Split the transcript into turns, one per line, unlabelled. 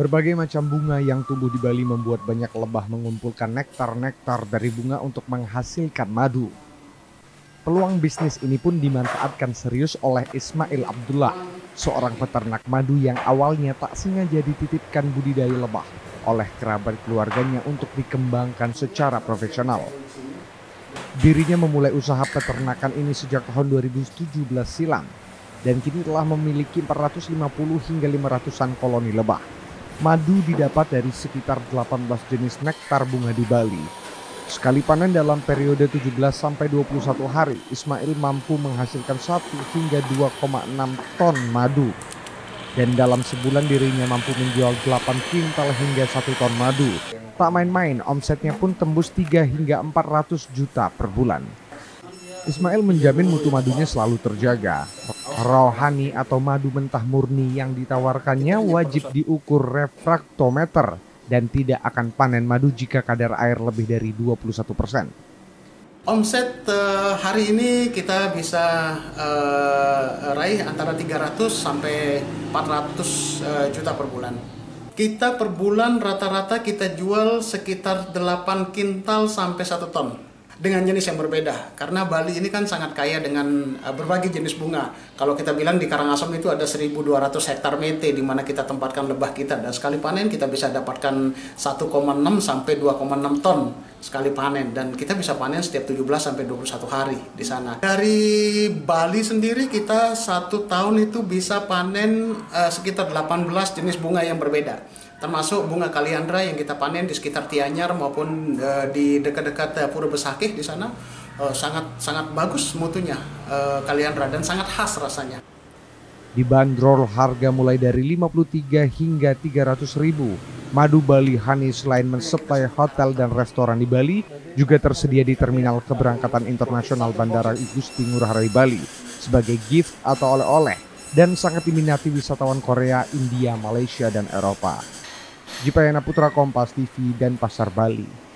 Berbagai macam bunga yang tumbuh di Bali membuat banyak lebah mengumpulkan nektar-nektar dari bunga untuk menghasilkan madu. Peluang bisnis ini pun dimanfaatkan serius oleh Ismail Abdullah, seorang peternak madu yang awalnya tak sengaja dititipkan budidaya lebah oleh kerabat keluarganya untuk dikembangkan secara profesional. Dirinya memulai usaha peternakan ini sejak tahun 2017 silam dan kini telah memiliki 450 hingga 500-an koloni lebah. Madu didapat dari sekitar 18 jenis nektar bunga di Bali. Sekali panen dalam periode 17 sampai 21 hari, Ismail mampu menghasilkan 1 hingga 2,6 ton madu. Dan dalam sebulan dirinya mampu menjual 8 kintal hingga 1 ton madu. Tak main-main, omsetnya pun tembus 3 hingga 400 juta per bulan. Ismail menjamin mutu madunya selalu terjaga. Rohani atau madu mentah murni yang ditawarkannya wajib diukur refraktometer dan tidak akan panen madu jika kadar air lebih dari 21%.
Omset hari ini kita bisa raih antara 300 sampai 400 juta per bulan. Kita per bulan rata-rata kita jual sekitar 8 kintal sampai 1 ton. Dengan jenis yang berbeda, karena Bali ini kan sangat kaya dengan berbagai jenis bunga. Kalau kita bilang di Karangasem itu ada 1.200 hektar mete di mana kita tempatkan lebah kita, dan sekali panen kita bisa dapatkan 1,6 sampai 2,6 ton sekali panen, dan kita bisa panen setiap 17 sampai 21 hari di sana. Dari Bali sendiri kita 1 tahun itu bisa panen sekitar 18 jenis bunga yang berbeda. Termasuk bunga kaliandra yang kita panen di sekitar Tianyar maupun di dekat-dekat Pura Besakih di sana sangat bagus mutunya kaliandra dan sangat khas rasanya.
Dibanderol harga mulai dari 53 hingga 300 ribu. Madu Bali Honey selain mensuplai hotel dan restoran di Bali, juga tersedia di terminal keberangkatan internasional Bandara Igusti Ngurah Rai Bali sebagai gift atau oleh-oleh dan sangat diminati wisatawan Korea, India, Malaysia, dan Eropa. Jipayana Putra, Kompas TV, Denpasar, Bali.